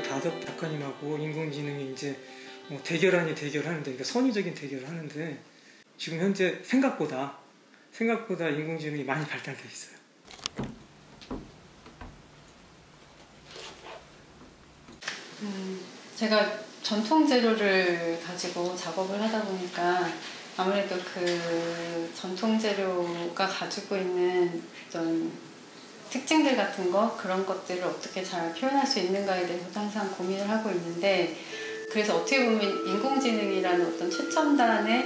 다섯 작가님하고 인공지능이 이제 대결 아닌 대결하는데, 그러니까 선의적인 대결을 하는데, 지금 현재 생각보다 인공지능이 많이 발달돼 있어요. 제가 전통 재료를 가지고 작업을 하다 보니까 아무래도 그 전통 재료가 가지고 있는 어떤 특징들 같은 거, 그런 것들을 어떻게 잘 표현할 수 있는가에 대해서 항상 고민을 하고 있는데, 그래서 어떻게 보면 인공지능이라는 어떤 최첨단의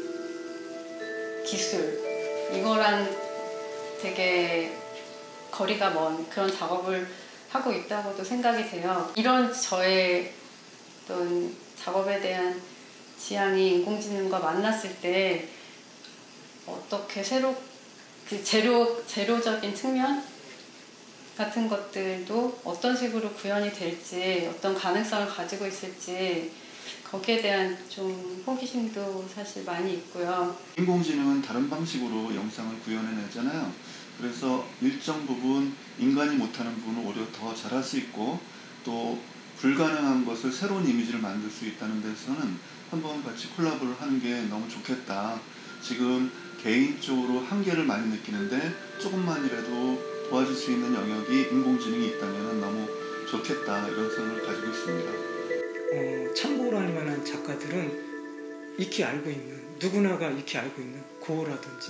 기술, 이거랑 되게 거리가 먼 그런 작업을 하고 있다고도 생각이 돼요. 이런 저의 어떤 작업에 대한 지향이 인공지능과 만났을 때 어떻게 그 재료적인 측면 같은 것들도 어떤 식으로 구현이 될지, 어떤 가능성을 가지고 있을지, 거기에 대한 좀 호기심도 사실 많이 있고요. 인공지능은 다른 방식으로 영상을 구현해내잖아요. 그래서 일정 부분 인간이 못하는 부분을 오히려 더 잘할 수 있고, 또 불가능한 것을 새로운 이미지를 만들 수 있다는 데서는 한번 같이 콜라보를 하는 게 너무 좋겠다. 지금 개인적으로 한계를 많이 느끼는데 조금만이라도 도와줄 수 있는 영역이 인공지능이 있다면 너무 좋겠다, 이런 생각을 가지고 있습니다. 참고로 할 만한 작가들은 익히 알고 있는, 누구나가 익히 알고 있는 고어라든지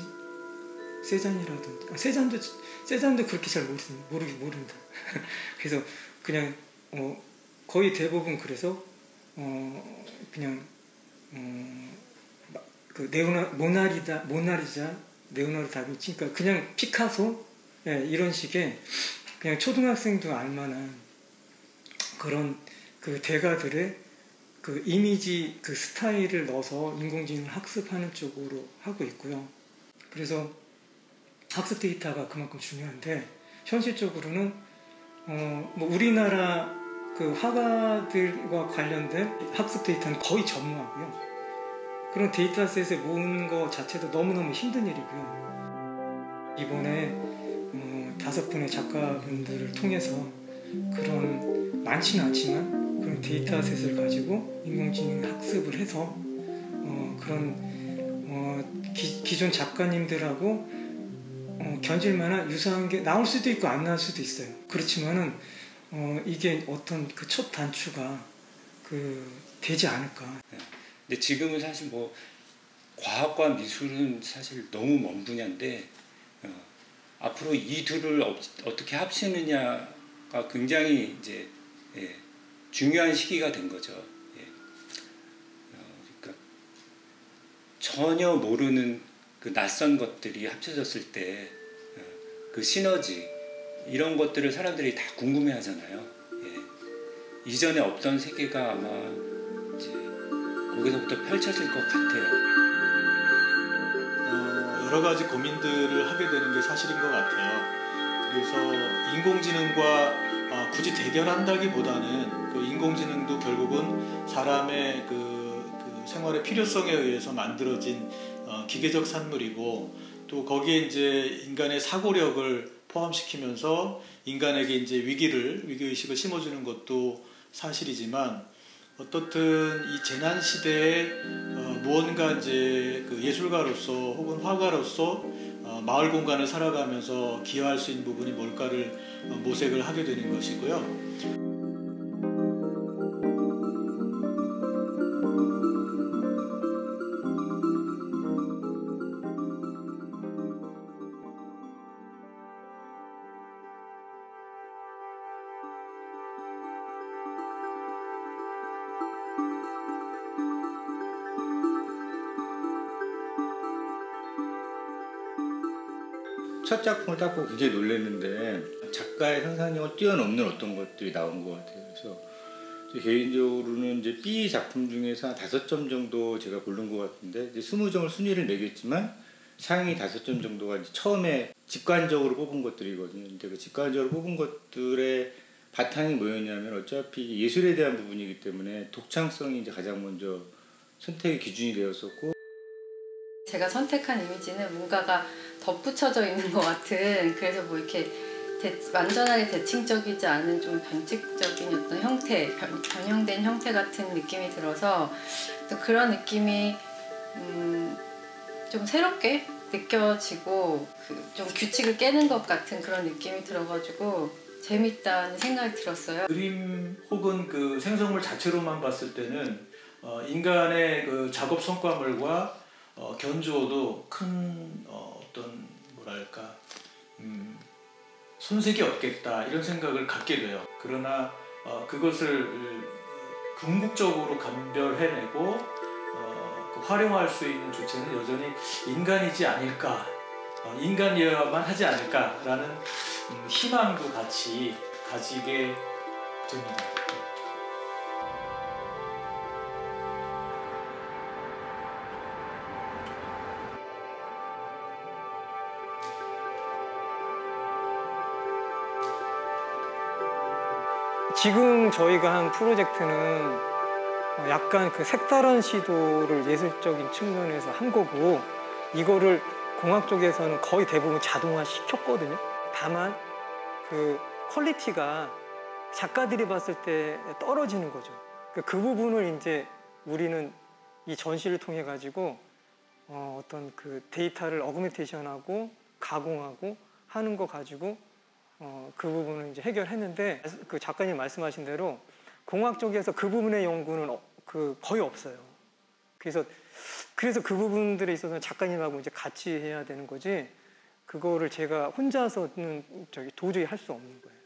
세잔이라든지, 세잔도 그렇게 잘 모릅니다. 그래서 그냥 거의 대부분, 그래서 그냥 그 모나리자, 레오나르도 다빈치, 그러니까 그냥 피카소, 이런 식의 그냥 초등학생도 알만한 그런 그 대가들의 그 이미지, 그 스타일을 넣어서 인공지능을 학습하는 쪽으로 하고 있고요. 그래서 학습 데이터가 그만큼 중요한데, 현실적으로는 뭐 우리나라 그 화가들과 관련된 학습 데이터는 거의 전무하고요. 그런 데이터셋을 모으는 것 자체도 너무너무 힘든 일이고요. 이번에 5분의 작가분들을 통해서 그런 많지는 않지만 그런 데이터셋을 가지고 인공지능 학습을 해서 그런 기존 작가님들하고 견질만한 유사한 게 나올 수도 있고 안 나올 수도 있어요. 그렇지만은 이게 어떤 그 첫 단추가 되지 않을까. 근데 지금은 사실 뭐 과학과 미술은 사실 너무 먼 분야인데, 앞으로 이 둘을 어떻게 합치느냐가 굉장히 이제 중요한 시기가 된 거죠. 그러니까 전혀 모르는 그 낯선 것들이 합쳐졌을 때 그 시너지, 이런 것들을 사람들이 다 궁금해 하잖아요. 이전에 없던 세계가 아마 이제 거기서부터 펼쳐질 것 같아요. 여러 가지 고민들을 하게 되는 게 사실인 것 같아요. 그래서 인공지능과 굳이 대결한다기보다는 그 인공지능도 결국은 사람의 그 생활의 필요성에 의해서 만들어진 기계적 산물이고, 또 거기에 이제 인간의 사고력을 포함시키면서 인간에게 이제 위기의식을 심어주는 것도 사실이지만, 어떻든 이 재난 시대에 무언가 이제 그 예술가로서 혹은 화가로서 마을 공간을 살아가면서 기여할 수 있는 부분이 뭘까를 모색을 하게 되는 것이고요. 첫 작품을 딱 보고 굉장히 놀랐는데, 작가의 상상력을 뛰어넘는 어떤 것들이 나온 것 같아요. 그래서 개인적으로는 이제 B 작품 중에서 한 5점 정도 제가 고른 것 같은데, 이제 20점을 순위를 매겼지만 상위 5점 정도가 이제 처음에 직관적으로 뽑은 것들이거든요. 근데 그 직관적으로 뽑은 것들의 바탕이 뭐였냐면, 어차피 예술에 대한 부분이기 때문에 독창성이 이제 가장 먼저 선택의 기준이 되었었고, 제가 선택한 이미지는 뭔가가 덧붙여져 있는 것 같은, 그래서 뭐 이렇게 완전하게 대칭적이지 않은 좀 변칙적인 어떤 형태, 변형된 형태 같은 느낌이 들어서 또 그런 느낌이 좀 새롭게 느껴지고 좀 규칙을 깨는 것 같은 그런 느낌이 들어가지고 재밌다는 생각이 들었어요. 그림 혹은 그 생성물 자체로만 봤을 때는 인간의 그 작업 성과물과 견주어도 큰 어떤 뭐랄까 손색이 없겠다 이런 생각을 갖게 돼요. 그러나 그것을 궁극적으로 감별해내고 활용할 수 있는 주체는 여전히 인간이지 않을까, 인간이어야만 하지 않을까라는 희망도 같이 가지게 됩니다. 지금 저희가 한 프로젝트는 약간 그 색다른 시도를 예술적인 측면에서 한 거고, 이거를 공학 쪽에서는 거의 대부분 자동화 시켰거든요. 다만 그 퀄리티가 작가들이 봤을 때 떨어지는 거죠. 그 부분을 이제 우리는 이 전시를 통해 가지고 어떤 그 데이터를 어그멘테이션하고 가공하고 하는 거 가지고 그 부분을 이제 해결했는데, 그 작가님 말씀하신 대로 공학 쪽에서 그 부분의 연구는 거의 없어요. 그래서 그 부분들에 있어서는 작가님하고 이제 같이 해야 되는 거지, 그거를 제가 혼자서는 도저히 할 수 없는 거예요.